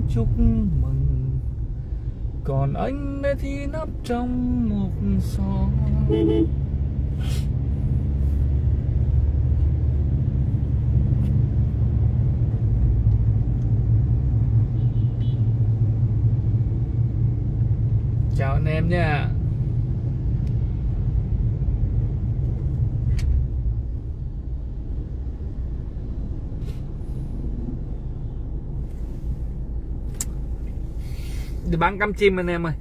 chúc mừng, còn anh thì nấp trong một xó. Chào anh em nha. Đi bán cắm chim anh em ơi.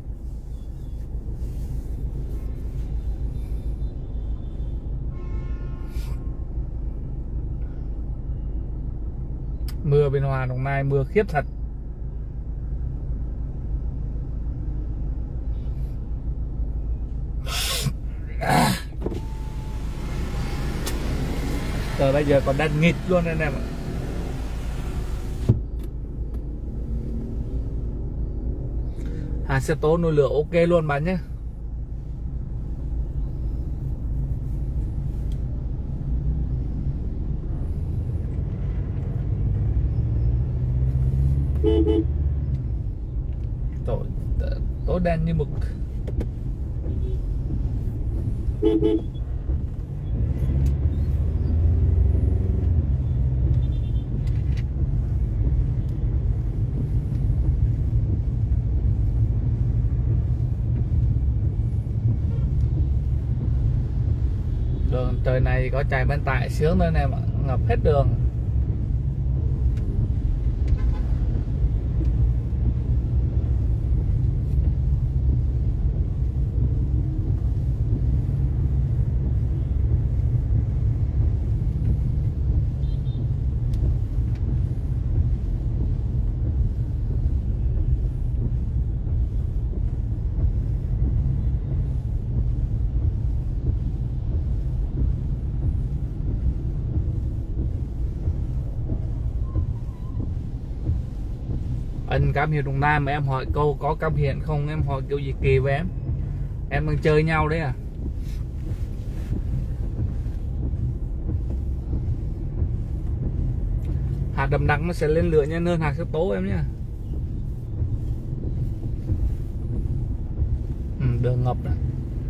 Mưa bên Hòa Đồng Nai mưa khiếp thật. Giờ bây giờ còn đang nghịch luôn anh em ạ. Hàng xe tố nồi lửa ok luôn bạn nhé. Tố đen như mực. Đường trời này có chạy bên tại sướng nữa em ạ, ngập hết đường. Anh Cam Hiền Đồng Nai mà em hỏi câu có Cam Hiền không, em hỏi kiểu gì kỳ với em đang chơi nhau đấy à. Hạt đậm đặc nó sẽ lên lửa nhanh hơn hạt sắc tố em nhé. Đường ngập này.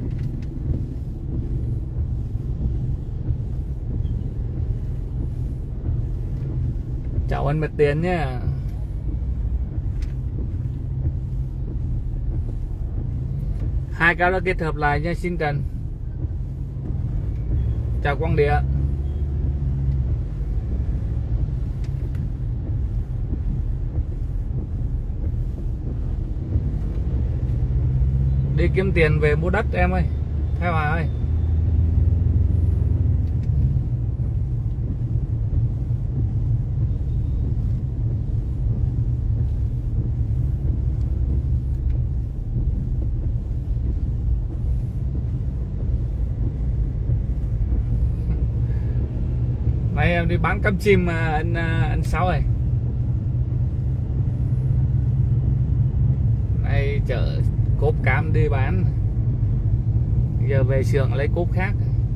Chào anh Mệt Tiền nhé. Hai cái đó kết hợp lại nha. Xin Trần. Chào Quang Địa. Đi kiếm tiền về mua đất em ơi. Theo Hòa ơi. Nãy em đi bán cắm chim anh Sáu ơi. Này chợ cốp cam đi bán. Giờ về xưởng lấy cốp khác.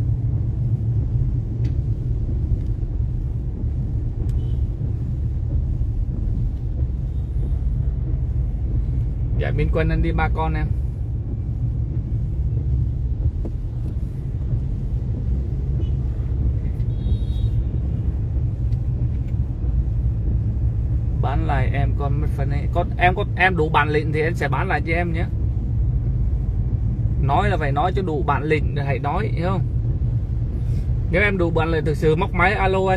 Dạ Minh Quân anh đi 3 con em. Bán lại em con mất phần này. Em đủ bản lĩnh thì em sẽ bán lại cho em nhé. Nói là phải nói cho đủ bản lĩnh hãy nói, hiểu không? Nếu em đủ bản lĩnh thực sự móc máy alo anh.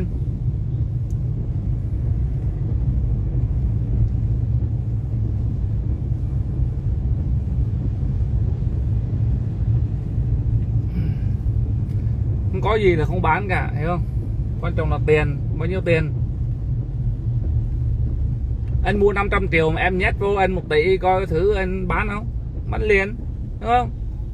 Không có gì là không bán cả, hiểu không? Quan trọng là tiền, bao nhiêu tiền. Anh mua 500 triệu mà em nhét vô anh 1 tỷ coi thử anh bán không? Bán liền, đúng không?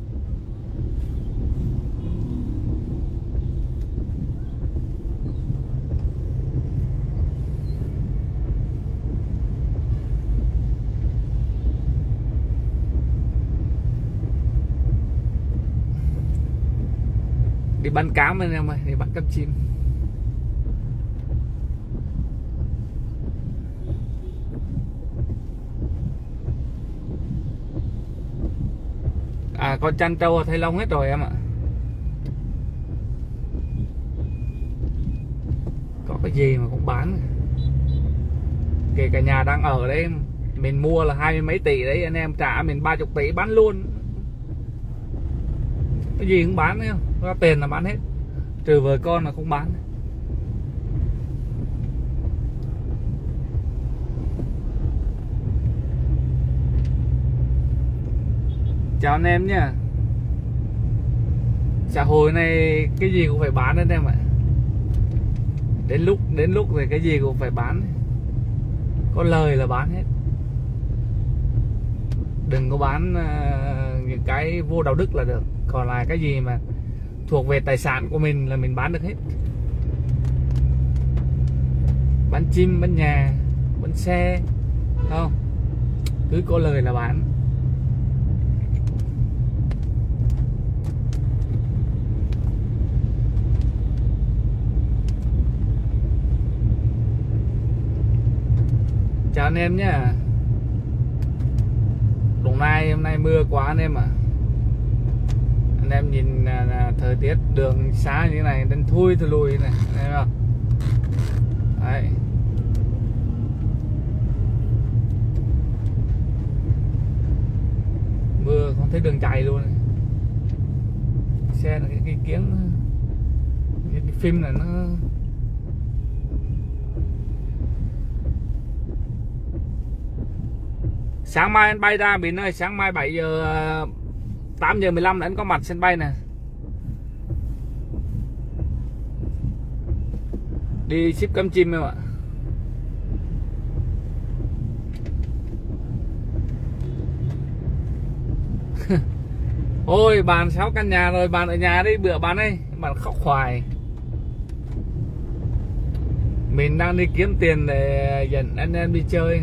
Đi bắn cám anh em ơi, đi bắn cắm chim. Con chăn trâu Thanh Long hết rồi em ạ. Có cái gì mà cũng bán. Kể cả nhà đang ở đấy, mình mua là 20 mấy tỷ đấy, anh em trả mình 30 tỷ bán luôn. Cái gì cũng bán, thấy không? Có tiền là bán hết, trừ vợ con là không bán. Chào anh em nhá. Xã hội này cái gì cũng phải bán anh em ạ. Đến lúc rồi cái gì cũng phải bán. Có lời là bán hết. Đừng có bán những cái vô đạo đức là được. Còn lại cái gì mà thuộc về tài sản của mình là mình bán được hết. Bán chim, bán nhà, bán xe, không? Cứ có lời là bán. Chào anh em nhé. Đồng Nai hôm nay mưa quá anh em ạ. Anh em nhìn thời tiết đường xá như thế này đến thui lùi này, thấy không? Đấy. Mưa không thấy đường chạy luôn này. Xe là cái kiếng, cái phim này nó sáng mai anh bay ra Bình ơi, sáng mai 8 giờ 15 là anh có mặt sân bay nè. Đi ship cắm chim em ạ. Ôi bạn 6 căn nhà rồi, bạn ở nhà đi, bữa bạn ấy bạn khóc hoài. Mình đang đi kiếm tiền để dẫn anh em đi chơi.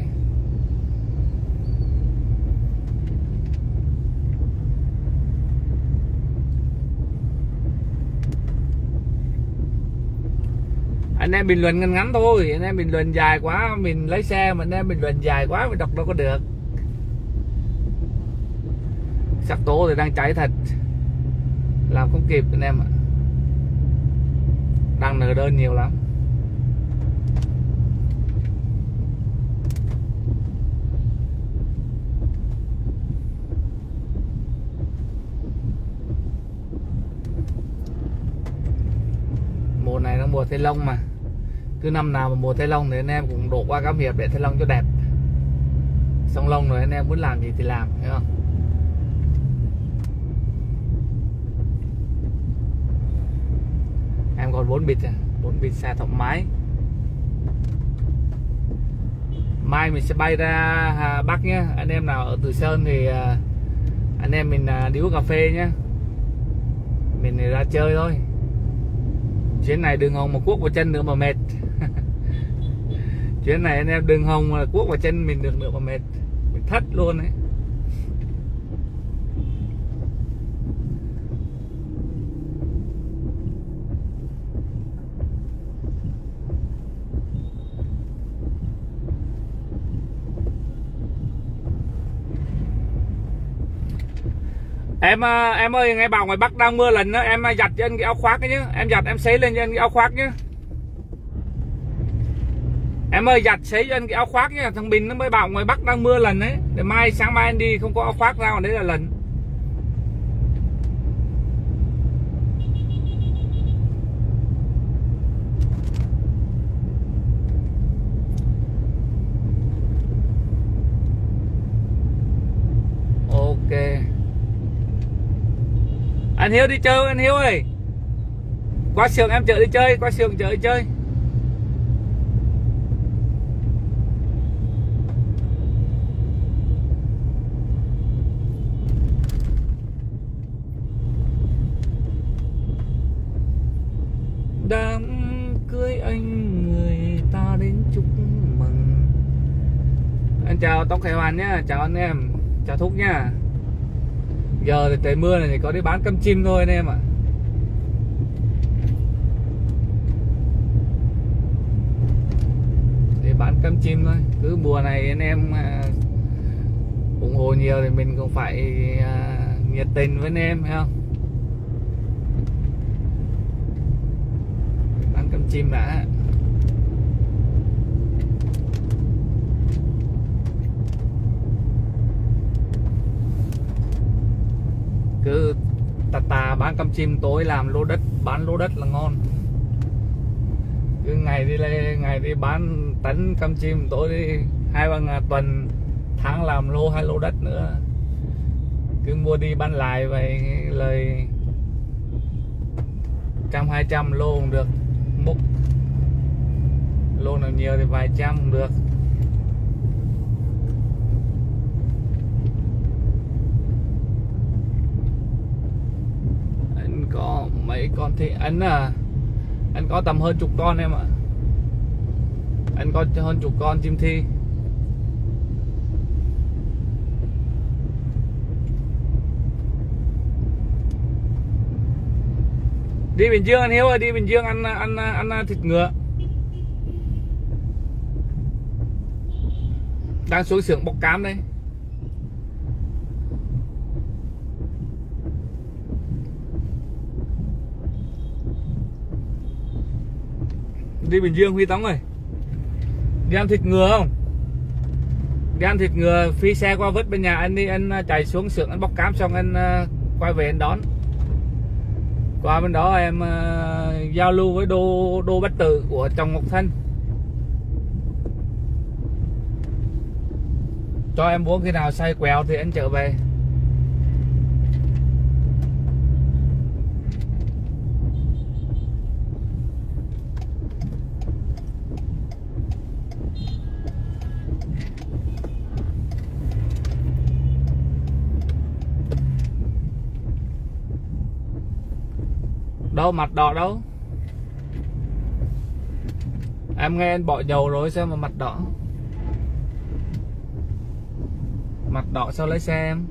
Anh em bình luận ngắn ngắn thôi, anh em bình luận dài quá mình lấy xe, mà anh em bình luận dài quá mình đọc đâu có được. Sắc tố thì đang cháy thật, làm không kịp anh em ạ. Đang nợ đơn nhiều lắm. Mùa này nó mùa Thanh Long mà, cứ năm nào mà mùa Thanh Long thì anh em cũng đổ qua Cam Hiệp để Thanh Long cho đẹp. Xong lông rồi anh em muốn làm gì thì làm, thấy không? Em còn 4 bịch à, 4 bịch xài thoải mái. Mai mình sẽ bay ra Bắc nhé. Anh em nào ở Từ Sơn thì anh em mình đi uống cà phê nhé. Mình ra chơi thôi. Chuyến này đừng hòng một cuốc vào chân nữa mà mệt. Chuyến này anh em đừng hòng là cuốc vào chân mình được nữa mà mệt. Mình thất luôn đấy. Em ơi, nghe bảo ngoài Bắc đang mưa lần đó, em giặt cho anh cái áo khoác ấy nhá. Em giặt em sấy lên cho anh cái áo khoác nhá. Em ơi, giặt sấy cho anh cái áo khoác nhá. Thằng Bình nó mới bảo ngoài Bắc đang mưa lần đấy. Để sáng mai anh đi không có áo khoác ra, còn đấy là lần. Ok. Anh Hiếu đi chơi, anh Hiếu ơi. Qua xưởng em chở đi chơi, qua xưởng chở đi chơi. Đám cưới anh người ta đến chúc mừng. Anh chào Tóc Khải Hoàn nhá, chào anh em, chào Thúc nhá. Giờ thì trời mưa này thì có đi bán cơm chim thôi anh em ạ. Để bán cơm chim thôi. Cứ mùa này anh em ủng hộ nhiều thì mình cũng phải nhiệt tình với anh em thấy không. Bán cơm chim đã. Cứ tà bán cơm chim, tối làm lô đất, bán lô đất là ngon. Cứ ngày đi bán tấn cơm chim, tối đi 2-3 ngày tuần, tháng làm lô 2 lô đất nữa. Cứ mua đi bán lại vậy, lời 100-200 lô cũng được. Múc lô nào nhiều thì vài trăm cũng được. Anh có mấy con thì anh có tầm hơn chục con em ạ. Anh có hơn chục con chim thi. Đi Bình Dương anh Hiếu ơi, đi Bình Dương ăn thịt ngựa. Đang xuống xưởng bọc cám đây. Đi Bình Dương Huy Tống ơi. Đi ăn thịt ngựa không? Đi ăn thịt ngựa, phi xe qua vứt bên nhà anh đi, anh chạy xuống xưởng anh bọc cám xong anh quay về anh đón. Qua bên đó em giao lưu với Đô Bách Tự của chồng Ngọc Thanh. Cho em uống khi nào say quẹo thì anh trở về. Đâu mặt đỏ đâu. Em nghe anh bỏ dầu rồi sao mà mặt đỏ. Mặt đỏ sao lấy xe em.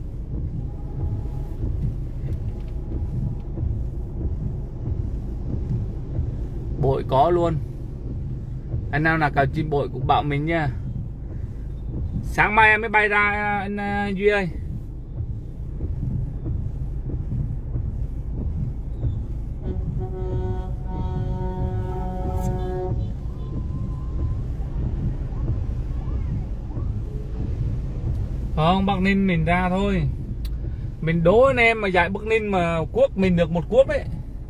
Bội có luôn. Anh nào là cào chim bội cũng bảo mình nha. Sáng mai em mới bay ra anh Duy ơi. Không, Bắc Ninh mình ra thôi. Mình đố anh em mà dạy Bắc Ninh mà cuốc mình được một cuốc ấy.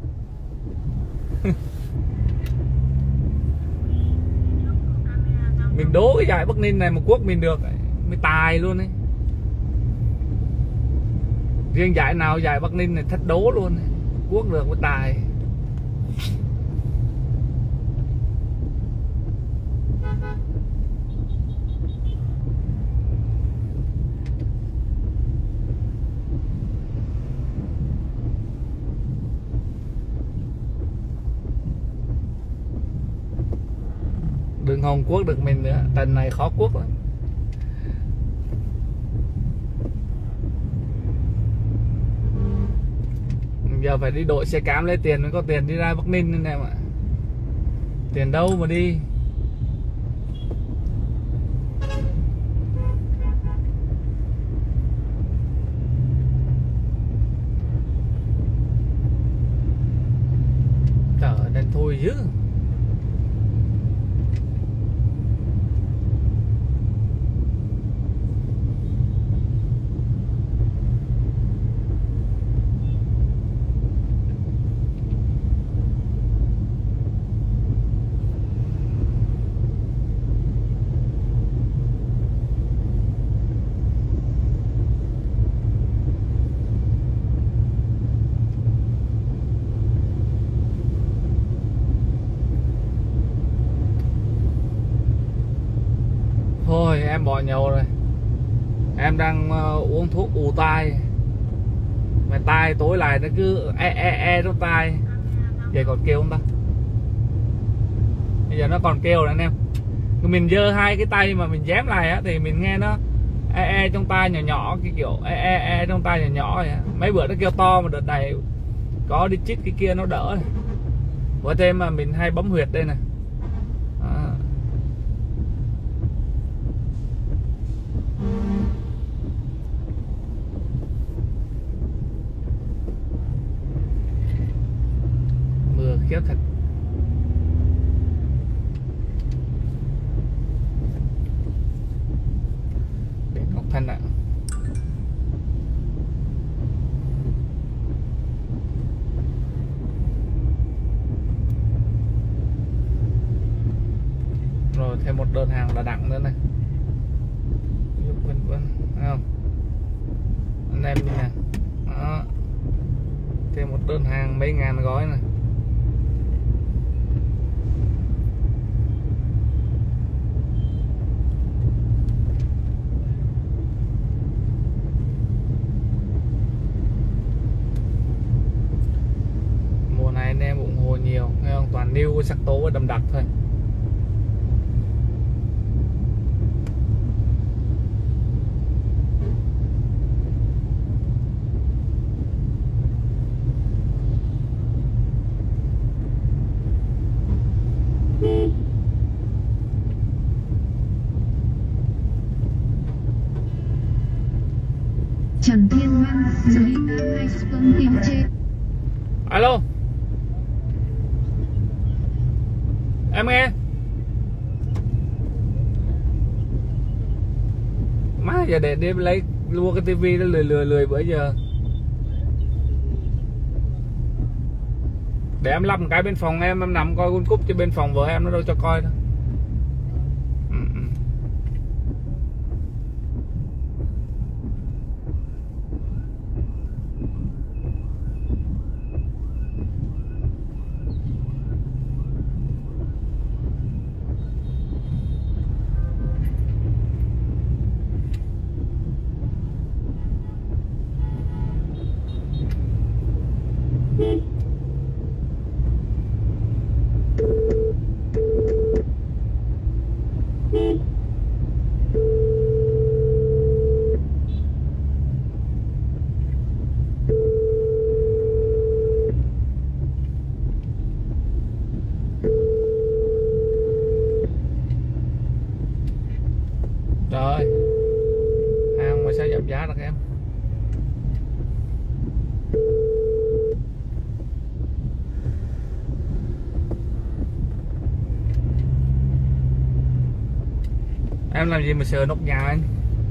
Mình đố cái dạy Bắc Ninh này mà cuốc mình được mới tài luôn ấy. Riêng dạy nào dạy Bắc Ninh này thách đố luôn ấy. Cuốc được mới tài. Đừng hòng cuốc được mình nữa, tần này khó cuốc lắm. Giờ phải đi đội xe cám lấy tiền mới có tiền đi ra Bắc Ninh nên em ạ. Tiền đâu mà đi. Trời nên thôi chứ. Thôi em bỏ nhậu rồi. Em đang uống thuốc ù tai. Mà tai tối lại nó cứ trong tai. Vậy còn kêu không ta? Bây giờ nó còn kêu rồi anh em. Mình giơ hai cái tay mà mình dám lại á thì mình nghe nó trong tai nhỏ nhỏ, cái kiểu trong tai nhỏ nhỏ vậy. Mấy bữa nó kêu to mà đợt này có đi chích cái kia nó đỡ. Với thêm mà mình hay bấm huyệt đây này. kéo thật. Để Ngọc Thanh ạ. Rồi thêm một đơn hàng là đặng nữa này. Vân vân, thấy không? Anh em mình nè. Đó. Thêm một đơn hàng mấy ngàn gói này. Mùa này anh em ủng hộ nhiều, thấy không? Toàn new sắc tố và đậm đặc thôi. Trần Thiên Văn, Selina hay Xuân Kim Chê. Alo. Em nghe. Má giờ để đêm lấy mua cái tivi nó lười bữa giờ. Để em lắp một cái bên phòng em nằm coi World Cup chứ bên phòng vợ em nó đâu cho coi đâu. Rồi, hàng mà sao giảm giá được em? Em làm gì mà sờ nóc nhà anh?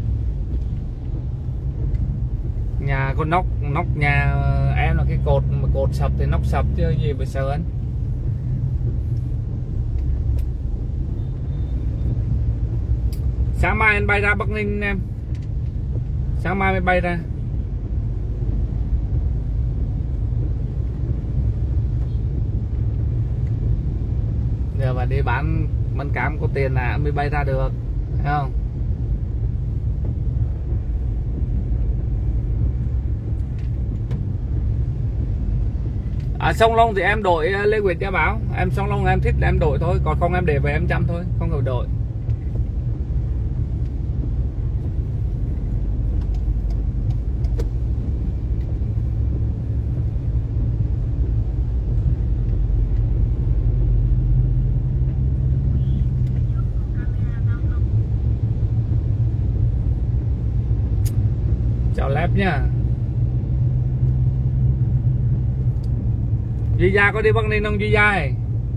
Nhà con nóc nhà em là cái cột mà cột sập thì nóc sập chứ gì mà sờ anh? Sáng mai anh bay ra Bắc Ninh em. Sáng mai mới bay ra. Giờ mà đi bán cám có tiền là mới bay ra được, thấy không? Song Long thì em đổi Lê Nguyệt cho báo. Em Song Long em thích là em đổi thôi, còn không em để về em chăm thôi, không cần đổi. Chào Lép nhá. Duy Gia có đi Bắc Ninh không Duy Gia ơi?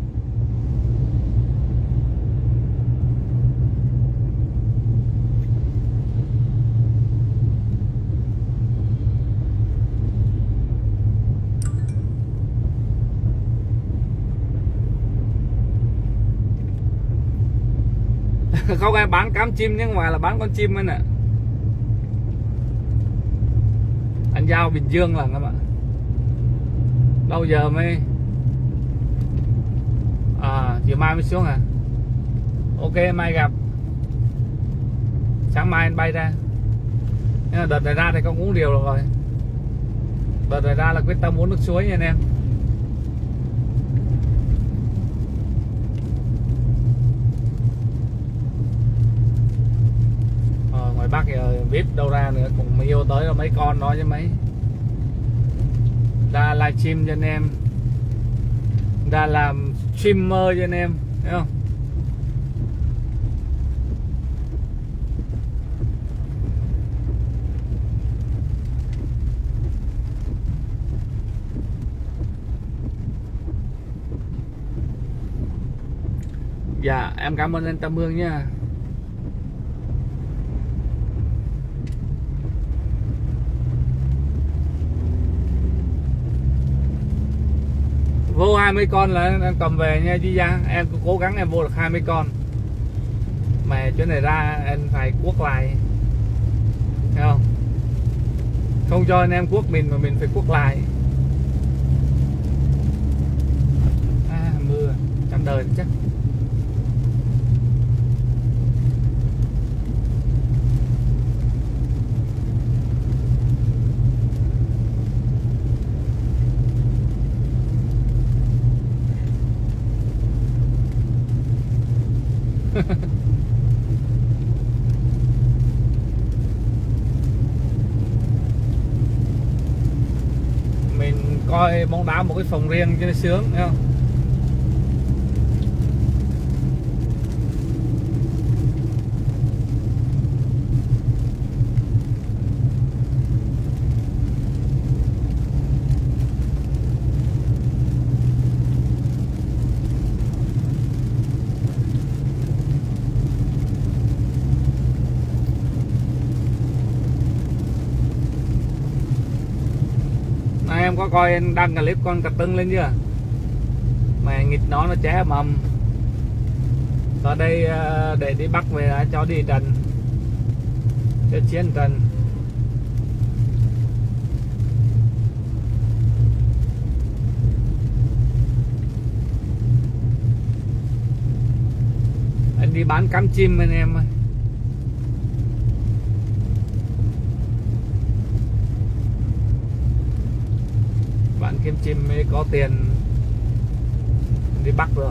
Không, em bán cám chim nhưng mà là bán con chim anh ạ. Anh giao Bình Dương là các bạn. Lâu giờ mới chiều mai mới xuống à? Ok, mai gặp. Sáng mai anh bay ra. Nhưng mà đợt này ra thì không uống điều được rồi. Đợt này ra là quyết tâm uống nước suối nha anh em. Ngoài Bắc giờ VIP đâu ra nữa, cũng yêu tới là mấy con đó chứ mấy. Ra livestream cho anh em, ra làm streamer cho anh em, thấy không? Dạ em cảm ơn anh Tâm Hương nha. Vô 20 con là em cầm về nha chứ ra. Em cũng cố gắng em vô được 20 con. Mà chỗ này ra em phải cuốc lại. Thấy không? Không cho anh em cuốc mình mà mình phải cuốc lại. Mưa trăm đời chắc. Mình coi bóng đá một cái phòng riêng cho nó sướng, thấy không? Em có coi anh đăng clip con cà tưng lên chưa? Mà nghịch nó cháy mầm. Ở đây để đi bắt về cho đi trần. Cho chiến trần. Anh đi bán cắm chim anh em ơi. Bạn kiếm chim mới có tiền đi bắt được.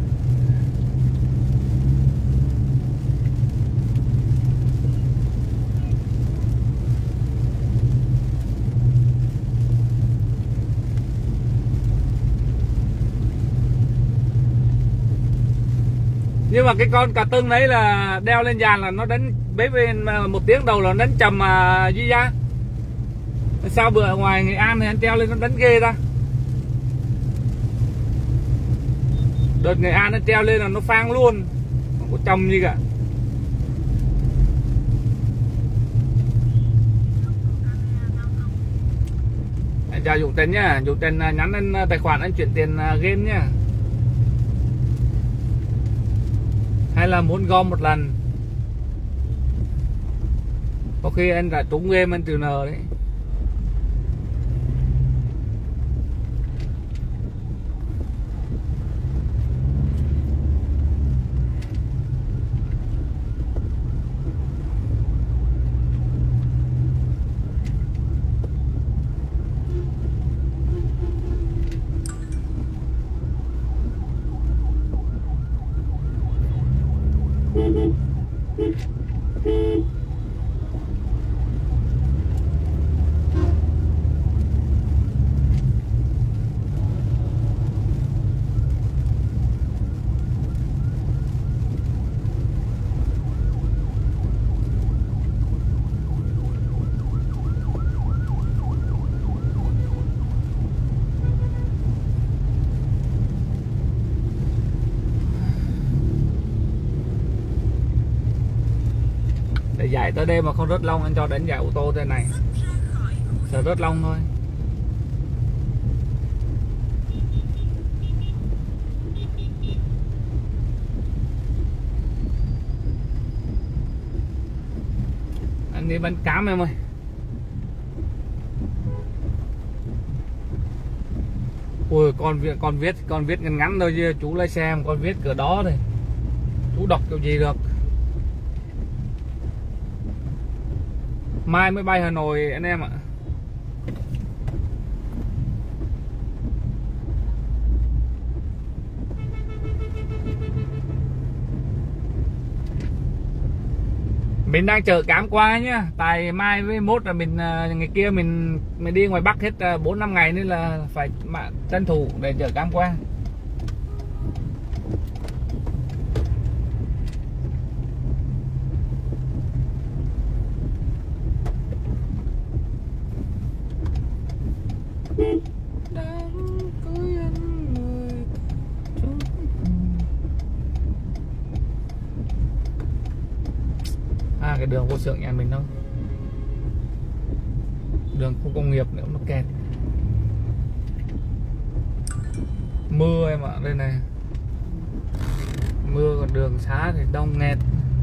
Nhưng mà cái con cà tưng đấy là đeo lên dàn là nó đánh bấy bên 1 tiếng đầu là nó đánh trầm Duy ra. Sao bữa ngoài Nghệ An thì anh treo lên nó đánh ghê ta. Đợt Nghệ An nó treo lên là nó phang luôn, không có trầm gì cả. Anh chào Dũng Trần nhá. Dũng Trần nhắn lên tài khoản anh chuyển tiền game nhá. Hay là muốn gom một lần. Có khi anh đã trúng game anh từ N đấy. Để giải tới đây mà không rớt lông anh cho đánh giải ô tô thế này. Sợ rớt lông thôi. Anh đi bánh cám em ơi. Ui con viết ngắn ngắn thôi chứ chú lái xe em con viết cửa đó thôi. Chú đọc kiểu gì được. Mai mới bay Hà Nội anh em ạ. Mình đang chờ cám qua nhá. Tại mai với mốt là mình ngày kia mình đi ngoài Bắc hết 4-5 ngày nên là phải tranh thủ để chờ cám qua. đường vô xưởng nhà mình đâu, đường khu công nghiệp nữa nó kẹt. Mưa em ạ, đây này mưa, còn đường xá thì đông nghẹt.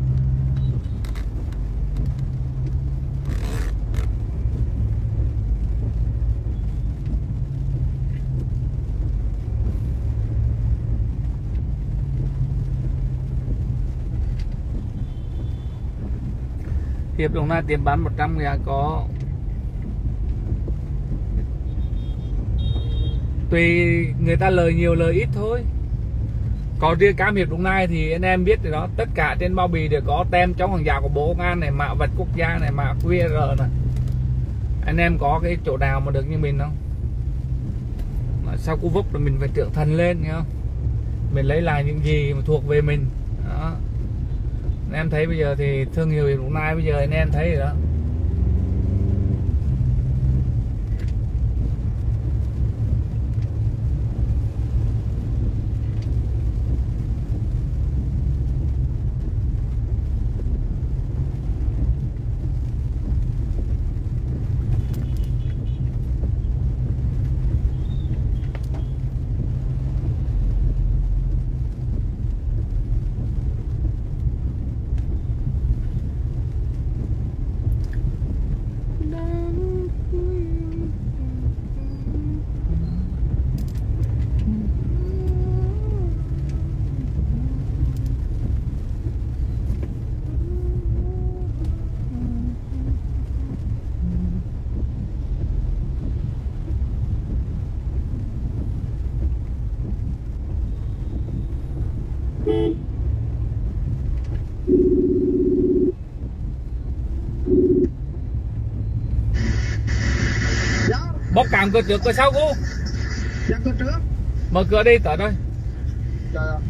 Hiệp Đồng Nai tiệm bán 100.000 có, tùy người ta lời nhiều lời ít thôi. Còn riêng cam Hiệp Đồng Nai thì anh em biết rồi đó, tất cả trên bao bì đều có tem chống hàng giả của Bộ Công an này, mã vạch quốc gia này, mã QR này. Anh em có cái chỗ nào mà được như mình không? Sau cú vấp là mình phải trưởng thành lên, nghe không? Mình lấy lại những gì mà thuộc về mình đó. Anh em thấy bây giờ thì thương hiệu Hiệp Đồng Nai bây giờ anh em thấy rồi đó. Bóc cam cửa trước cửa sau cô. Dạ cửa trước. Mở cửa đi tới đây. Trời ơi.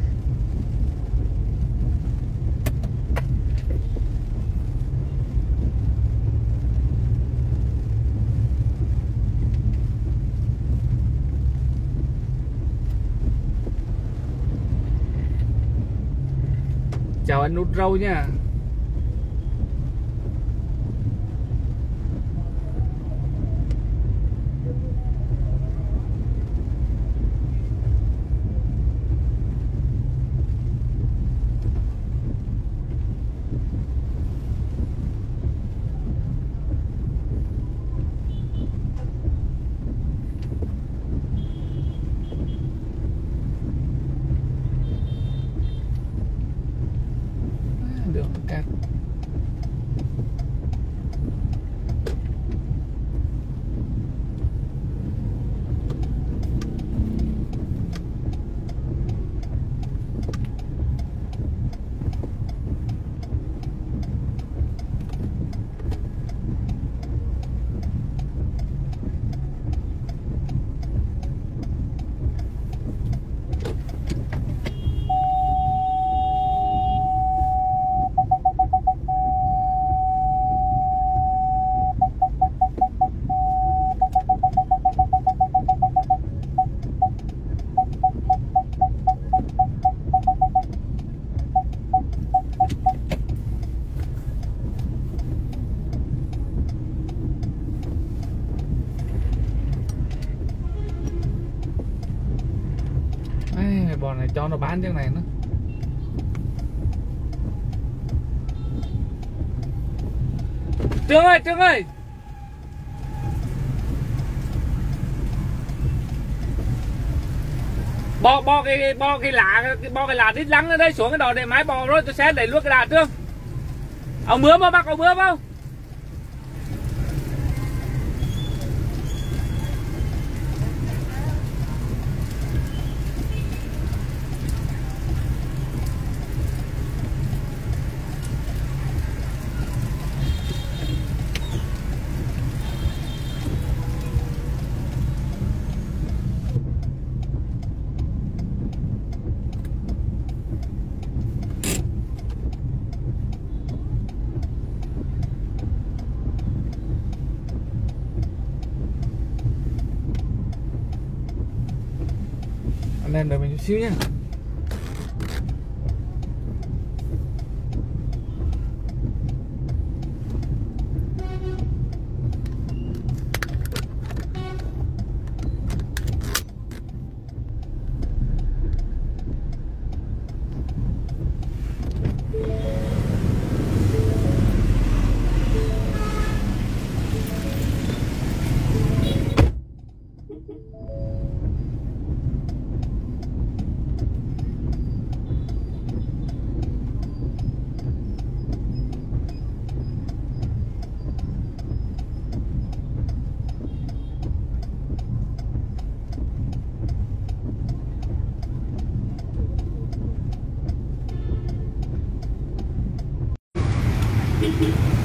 Chào anh Nút Râu nha. Đường cát. Bọn này cho nó bán cái này nữa. Trương ơi, Trương ơi. Bo cái lá đít lắng ở đây xuống cái đò để máy bò rồi tôi sẽ đẩy luôn cái lá Trương. Ông mướm không bác, ông mướm không? Anh em đợi mình chút xíu nhé. ạ.